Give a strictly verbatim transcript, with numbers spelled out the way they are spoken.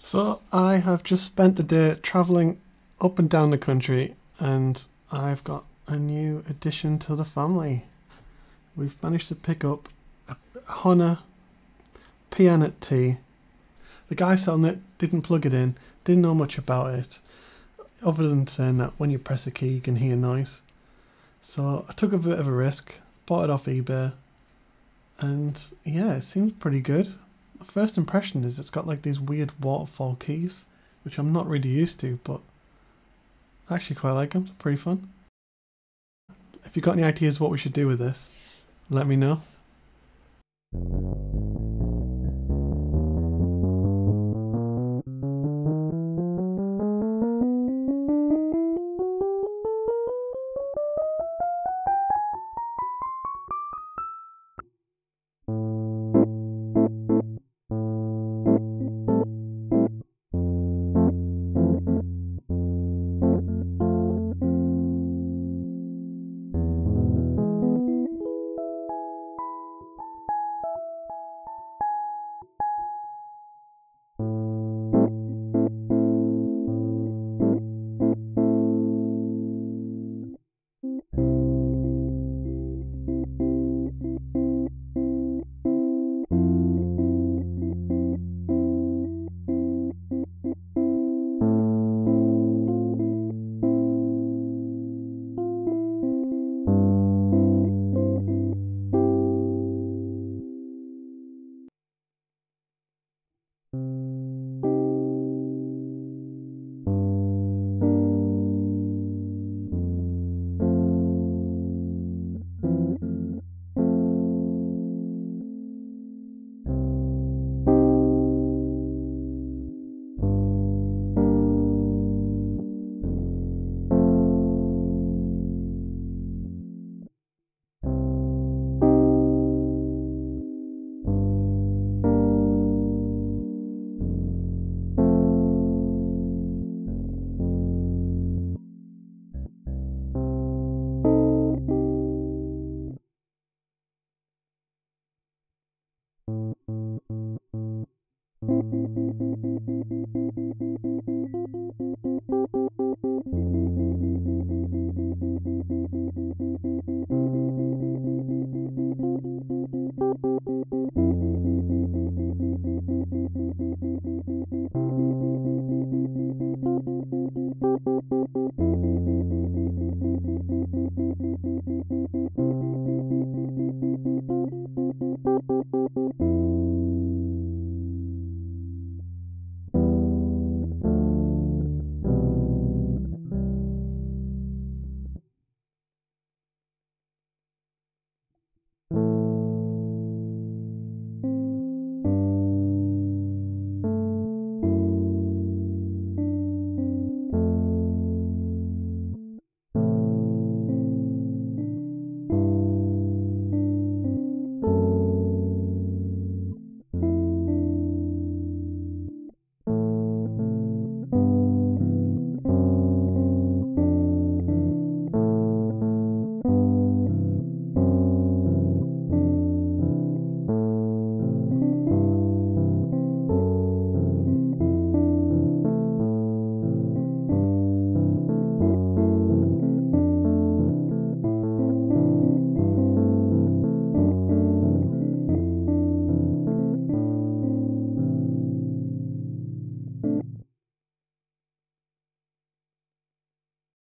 So I have just spent the day travelling up and down the country, and I've got a new addition to the family. We've managed to pick up a Hohner Pianet T. The guy selling it didn't plug it in, didn't know much about it, other than saying that when you press a key you can hear noise. So I took a bit of a risk, bought it off eBay, and yeah, it seems pretty good. My first impression is it's got like these weird waterfall keys, which I'm not really used to, but I actually quite like them. It's pretty fun. If you've got any ideas what we should do with this, let me know.